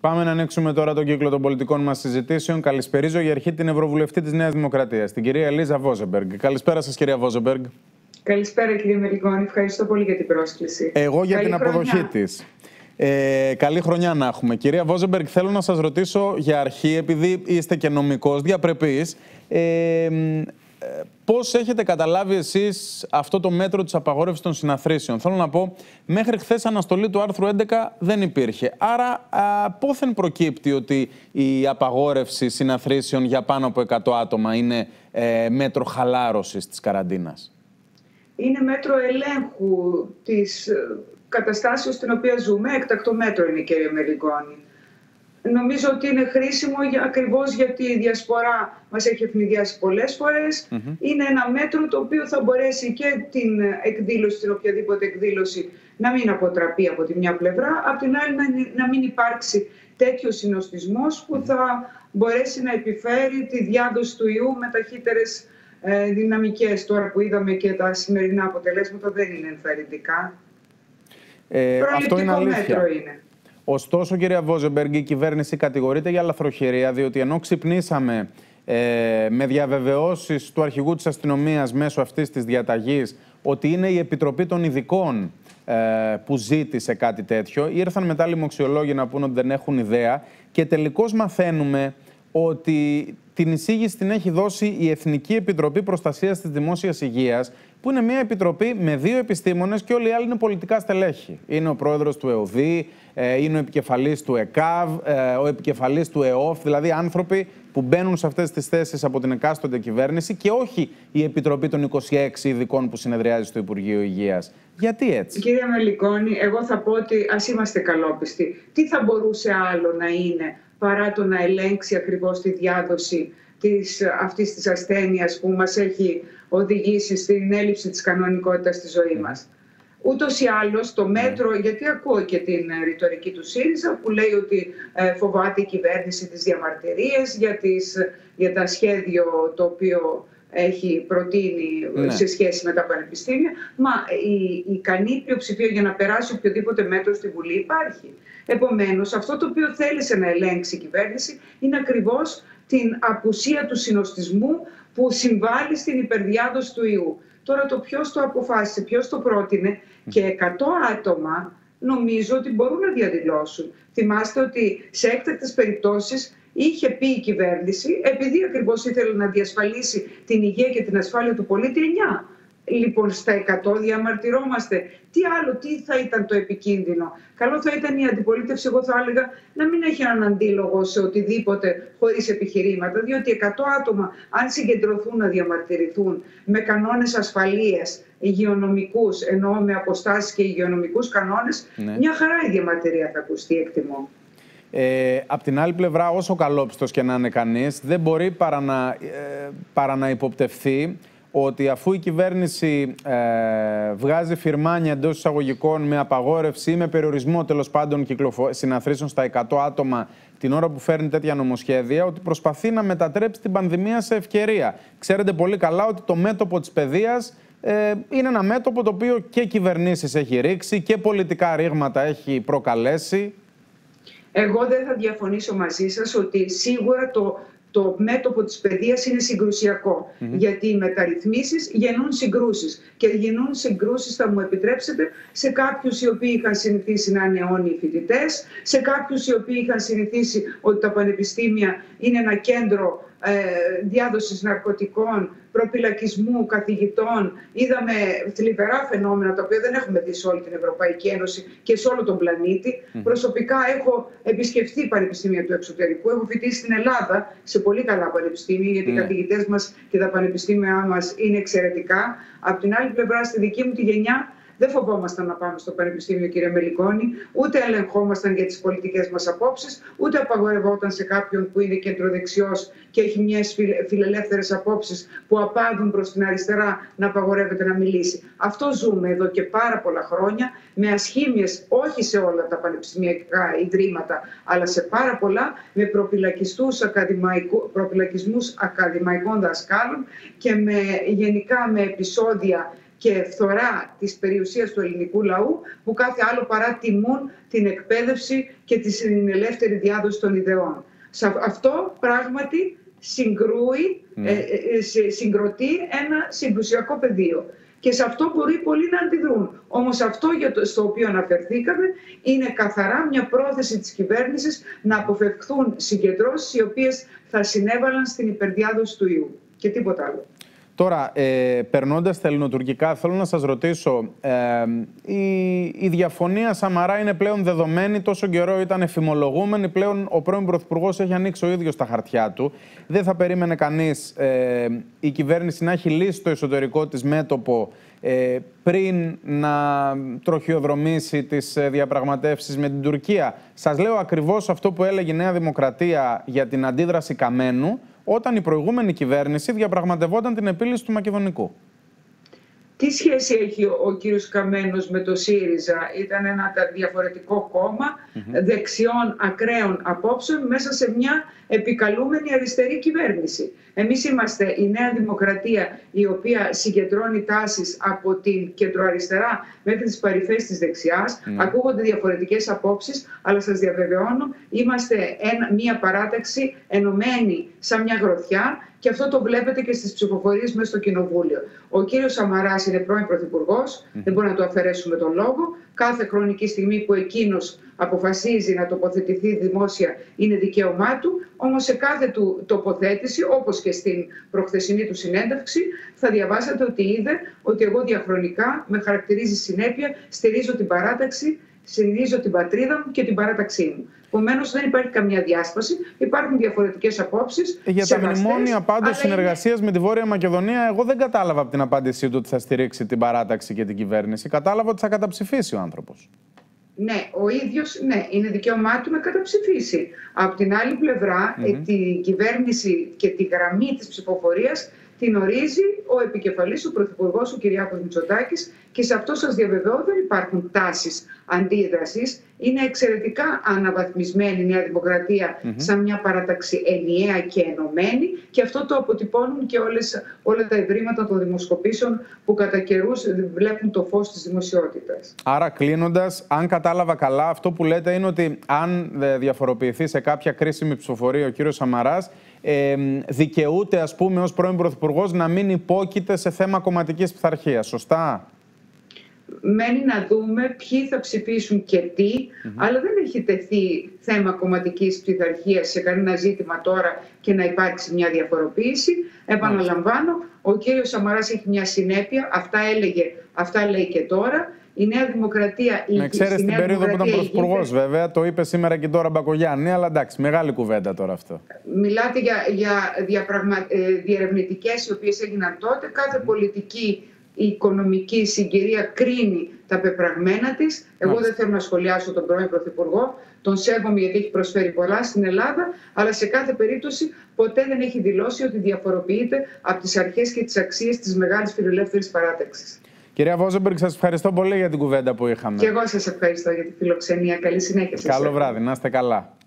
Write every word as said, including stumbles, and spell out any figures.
Πάμε να ανοίξουμε τώρα τον κύκλο των πολιτικών μας συζητήσεων. Καλησπερίζω για αρχή την Ευρωβουλευτή της Νέας Δημοκρατίας, την κυρία Ελίζα Βόζεμπεργκ. Καλησπέρα σας, κυρία Βόζεμπεργκ. Καλησπέρα, κύριε Μελικόνη. Ευχαριστώ πολύ για την πρόσκληση. Εγώ για καλή την χρονιά. αποδοχή της. Ε, καλή χρονιά να έχουμε. Κυρία Βόζεμπεργκ, θέλω να σας ρωτήσω για αρχή, επειδή είστε και νομικός διαπρεπής, ε, πώς έχετε καταλάβει εσείς αυτό το μέτρο της απαγόρευσης των συναθρήσεων? Θέλω να πω, μέχρι χθες αναστολή του άρθρου έντεκα δεν υπήρχε. Άρα, α, πόθεν προκύπτει ότι η απαγόρευση συναθρήσεων για πάνω από εκατό άτομα είναι ε, μέτρο χαλάρωσης της καραντίνας? Είναι μέτρο ελέγχου της καταστάσεως στην οποία ζούμε. Έκτακτο μέτρο είναι, κύριε Μελικόνη. Νομίζω ότι είναι χρήσιμο για, ακριβώς γιατί η διασπορά μας έχει ευνηδιάσει πολλές φορές. Mm-hmm. Είναι ένα μέτρο το οποίο θα μπορέσει και την εκδήλωση, την οποιαδήποτε εκδήλωση, να μην αποτραπεί από τη μια πλευρά, απ' την άλλη να, να μην υπάρξει τέτοιο συνοστισμός που θα μπορέσει να επιφέρει τη διάδοση του ιού με ταχύτερες ε, δυναμικές. Τώρα που είδαμε και τα σημερινά αποτελέσματα δεν είναι ενθαρρυντικά. Ε, αυτό είναι αλήθεια. Μέτρο είναι. Ωστόσο, κυρία Βόζεμπεργκ, η κυβέρνηση κατηγορείται για λαθροχειρία, διότι ενώ ξυπνήσαμε ε, με διαβεβαιώσεις του αρχηγού της αστυνομίας μέσω αυτής της διαταγής ότι είναι η Επιτροπή των Ειδικών ε, που ζήτησε κάτι τέτοιο, ήρθαν μετά λοιμοξιολόγοι να πούν ότι δεν έχουν ιδέα και τελικώς μαθαίνουμε ότι την εισήγηση την έχει δώσει η Εθνική Επιτροπή Προστασίας της Δημόσιας Υγείας, που είναι μια επιτροπή με δύο επιστήμονες και όλοι οι άλλοι είναι πολιτικά στελέχη. Είναι ο πρόεδρος του ΕΟΔΗ, είναι ο επικεφαλής του ΕΚΑΒ, ο επικεφαλής του ΕΟΦ, δηλαδή άνθρωποι που μπαίνουν σε αυτές τις θέσεις από την εκάστοτε κυβέρνηση και όχι η Επιτροπή των είκοσι έξι ειδικών που συνεδριάζει στο Υπουργείο Υγείας. Γιατί έτσι? Κύριε Μελικόνη, εγώ θα πω ότι ας είμαστε καλόπιστοι. Τι θα μπορούσε άλλο να είναι παρά το να ελέγξει ακριβώς τη διάδοση της, αυτής της ασθένειας που μας έχει οδηγήσει στην έλλειψη της κανονικότητας στη ζωή μας. Ούτως ή άλλως το μέτρο, γιατί ακούω και την ρητορική του ΣΥΡΙΖΑ που λέει ότι ε, φοβάται η κυβέρνηση τις διαμαρτυρίες για, τις, για τα σχέδιο το οποίο έχει προτείνει ναι. σε σχέση με τα πανεπιστήμια. Μα η ικανή πλειοψηφία για να περάσει οποιοδήποτε μέτρο στη Βουλή υπάρχει. Επομένως, αυτό το οποίο θέλησε να ελέγξει η κυβέρνηση είναι ακριβώς την απουσία του συνοστισμού που συμβάλλει στην υπερδιάδοση του ιού. Τώρα το ποιος το αποφάσισε, ποιος το πρότεινε και εκατό άτομα νομίζω ότι μπορούν να διαδηλώσουν. Θυμάστε ότι σε έκτακτες περιπτώσεις είχε πει η κυβέρνηση, επειδή ακριβώς ήθελε να διασφαλίσει την υγεία και την ασφάλεια του πολίτη, εννιά. Λοιπόν, στα εκατό διαμαρτυρόμαστε. Τι άλλο, τι θα ήταν το επικίνδυνο? Καλό θα ήταν η αντιπολίτευση, εγώ θα έλεγα, να μην έχει έναν αντίλογο σε οτιδήποτε χωρίς επιχειρήματα, διότι εκατό άτομα, αν συγκεντρωθούν να διαμαρτυρηθούν με κανόνες ασφαλείας, υγειονομικούς, εννοώ με αποστάσεις και υγειονομικούς κανόνες, ναι. μια χαρά η διαμαρτυρία θα ακουστεί, εκτιμώ. Ε, απ' την άλλη πλευρά, όσο καλόπιστος και να είναι κανείς, δεν μπορεί παρά να, ε, παρά να υποπτευθεί ότι αφού η κυβέρνηση ε, βγάζει φιρμάνια εντός εισαγωγικών με απαγόρευση ή με περιορισμό τέλος πάντων συναθρήσεων στα εκατό άτομα την ώρα που φέρνει τέτοια νομοσχέδια, ότι προσπαθεί να μετατρέψει την πανδημία σε ευκαιρία. Ξέρετε πολύ καλά ότι το μέτωπο της παιδείας ε, είναι ένα μέτωπο το οποίο και κυβερνήσεις έχει ρίξει και πολιτικά ρήγματα έχει προκαλέσει. Εγώ δεν θα διαφωνήσω μαζί σας ότι σίγουρα το... Το μέτωπο της παιδείας είναι συγκρουσιακό, mm-hmm. γιατί οι μεταρρυθμίσεις γεννούν συγκρούσεις και γεννούν συγκρούσεις, θα μου επιτρέψετε, σε κάποιους οι οποίοι είχαν συνηθίσει να είναι αιώνιοι φοιτητές, σε κάποιους οι οποίοι είχαν συνηθίσει ότι τα πανεπιστήμια είναι ένα κέντρο ε, διάδοσης ναρκωτικών, προπυλακισμού καθηγητών. Είδαμε θλιβερά φαινόμενα τα οποία δεν έχουμε δει σε όλη την Ευρωπαϊκή Ένωση και σε όλο τον πλανήτη. Mm. Προσωπικά έχω επισκεφθεί πανεπιστήμια του εξωτερικού, έχω φοιτήσει στην Ελλάδα σε πολύ καλά πανεπιστήμια, γιατί mm. οι καθηγητές μας και τα πανεπιστήμια μας είναι εξαιρετικά. Απ' την άλλη πλευρά, στη δική μου τη γενιά, δεν φοβόμασταν να πάμε στο πανεπιστήμιο, κύριε Μελικόνη, ούτε ελεγχόμασταν για τις πολιτικές μας απόψεις, ούτε απαγορευόταν σε κάποιον που είναι κεντροδεξιός και έχει μιας φιλελεύθερες απόψεις που απάδουν προς την αριστερά να απαγορεύεται να μιλήσει. Αυτό ζούμε εδώ και πάρα πολλά χρόνια, με ασχήμιες όχι σε όλα τα πανεπιστημιακά ιδρύματα, αλλά σε πάρα πολλά, με προπυλακισμούς ακαδημαϊκών δασκάλων και με, γενικά με επεισόδια και φθορά της περιουσίας του ελληνικού λαού, που κάθε άλλο παρά τιμούν την εκπαίδευση και την ελεύθερη διάδοση των ιδεών. Αυτό πράγματι συγκρούει, mm. ε, συγκροτεί ένα συγκρουσιακό πεδίο. Και σε αυτό μπορεί πολλοί να αντιδρούν. Όμως αυτό για το, στο οποίο αναφερθήκαμε είναι καθαρά μια πρόθεση της κυβέρνησης να αποφευχθούν συγκεντρώσεις οι οποίες θα συνέβαλαν στην υπερδιάδοση του ιού. Και τίποτα άλλο. Τώρα, ε, περνώντας στα ελληνοτουρκικά, θέλω να σας ρωτήσω, ε, η, η διαφωνία Σαμαρά είναι πλέον δεδομένη, τόσο καιρό ήταν εφημολογούμενη, πλέον ο πρώην Πρωθυπουργός έχει ανοίξει ο ίδιος τα χαρτιά του. Δεν θα περίμενε κανείς ε, η κυβέρνηση να έχει λύσει το εσωτερικό της μέτωπο ε, πριν να τροχιοδρομήσει τις διαπραγματεύσεις με την Τουρκία. Σας λέω ακριβώς αυτό που έλεγε η Νέα Δημοκρατία για την αντίδραση Καμένου, όταν η προηγούμενη κυβέρνηση διαπραγματευόταν την επίλυση του Μακεδονικού. Τι σχέση έχει ο κύριος Καμένος με το ΣΥΡΙΖΑ? Ήταν ένα διαφορετικό κόμμα mm-hmm. δεξιών ακραίων απόψεων μέσα σε μια επικαλούμενη αριστερή κυβέρνηση. Εμείς είμαστε η Νέα Δημοκρατία, η οποία συγκεντρώνει τάσεις από την κεντροαριστερά μέχρι τις παρυφές της δεξιάς. Mm. Ακούγονται διαφορετικές απόψεις, αλλά σας διαβεβαιώνω, είμαστε ένα, μια παράταξη ενωμένη σαν μια γροθιά, και αυτό το βλέπετε και στις ψηφοφορίες μέσα στο Κοινοβούλιο. Ο κύριος Σαμαράς είναι πρώην Πρωθυπουργός, mm. δεν μπορεί να του αφαιρέσουμε τον λόγο. Κάθε χρονική στιγμή που εκείνος αποφασίζει να τοποθετηθεί δημόσια είναι δικαίωμά του, όμως σε κάθε του τοποθέτηση, όπως και στην προχθεσινή του συνέντευξη, θα διαβάσατε ότι είδε ότι εγώ διαχρονικά με χαρακτηρίζει συνέπεια, στηρίζω την παράταξη, στηρίζω την πατρίδα μου και την παράταξή μου. Επομένως δεν υπάρχει καμία διάσπαση, υπάρχουν διαφορετικές απόψεις. Για τα μνημόνια πάντως συνεργασίας είναι... με τη Βόρεια Μακεδονία, εγώ δεν κατάλαβα από την απάντησή του ότι θα στηρίξει την παράταξη και την κυβέρνηση. Κατάλαβα ότι θα καταψηφίσει ο άνθρωπος. Ναι, ο ίδιος, ναι, είναι δικαίωμά του να καταψηφίσει. Από την άλλη πλευρά, mm-hmm. την κυβέρνηση και τη γραμμή της ψηφοφορίας την ορίζει ο επικεφαλής, ο Πρωθυπουργός, ο Κυριάκος Μητσοτάκης, και σε αυτό σας διαβεβαιώ δεν υπάρχουν τάσεις αντίδρασης. Είναι εξαιρετικά αναβαθμισμένη η Νέα Δημοκρατία mm-hmm. σαν μια παράταξη ενιαία και ενωμένη, και αυτό το αποτυπώνουν και όλες, όλα τα ευρήματα των δημοσκοπήσεων που κατά καιρούς βλέπουν το φως της δημοσιότητας. Άρα, κλείνοντας, αν κατάλαβα καλά, αυτό που λέτε είναι ότι αν διαφοροποιηθεί σε κάποια κρίσιμη ψηφοφορία ο κύριος Σαμαράς, ε, δικαιούται, ας πούμε, ως πρώην Πρωθυπουργός να μην υπόκειται σε θέμα κομματικής πειθαρχίας. Σωστά? Μένει να δούμε ποιοι θα ψηφίσουν και τι, mm-hmm. αλλά δεν έχει τεθεί θέμα κομματικής πειθαρχίας σε κανένα ζήτημα τώρα και να υπάρξει μια διαφοροποίηση. Επαναλαμβάνω, ο κύριος Σαμαράς έχει μια συνέπεια, αυτά έλεγε, αυτά λέει και τώρα. Η Νέα Δημοκρατία... Με ξέρετε, στην περίοδο που ήταν Πρωθυπουργός, είπε... βέβαια, το είπε σήμερα και τώρα Μπακογιάννη, αλλά εντάξει, μεγάλη κουβέντα τώρα αυτό. Μιλάτε για, για διαπραγμα... διερευνητικές οι οποίες έγιναν τότε. Κάθε mm. πολιτική η οικονομική συγκυρία κρίνει τα πεπραγμένα της. Εγώ Μάλιστα. δεν θέλω να σχολιάσω τον πρώην Πρωθυπουργό. Τον σέβομαι γιατί έχει προσφέρει πολλά στην Ελλάδα, αλλά σε κάθε περίπτωση ποτέ δεν έχει δηλώσει ότι διαφοροποιείται από τις αρχές και τις αξίες της μεγάλης φιλελεύθερης παράταξης. Κυρία Βόζεμπεργκ, σας ευχαριστώ πολύ για την κουβέντα που είχαμε. Και εγώ σας ευχαριστώ για τη φιλοξενία. Καλή συνέχεια σας. Καλό βράδυ, να είστε καλά.